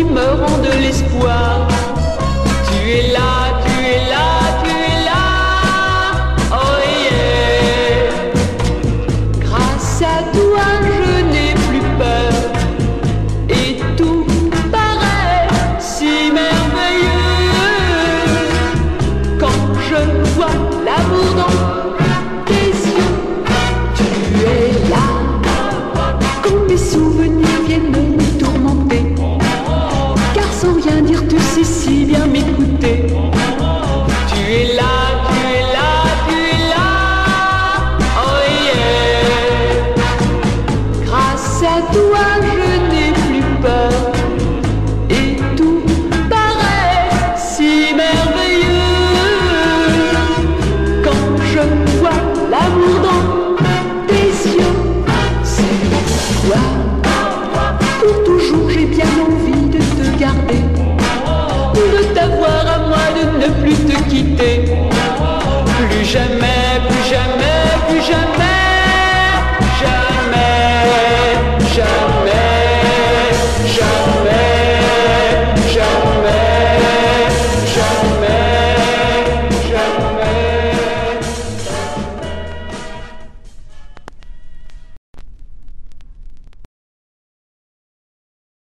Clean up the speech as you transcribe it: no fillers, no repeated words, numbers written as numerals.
qui me rend de l'espoir. Tu es là, tu es là, tu es là, oh yeah. Grâce à toi je n'ai plus peur et tout paraît si merveilleux. Quand je vois l'amour dans tes yeux, tu es là. Quand mes souvenirs viennent me tourmenter, car sans rien dire tu sais si bien m'écouter. Tu es là, tu es là, tu es là, oh yeah. Grâce à toi je n'ai plus peur et tout paraît si merveilleux. Quand je vois l'amour dans tes yeux, c'est toi. Pour toujours j'ai bien envie de te garder, de t'avoir à moi, de ne plus te quitter, plus jamais.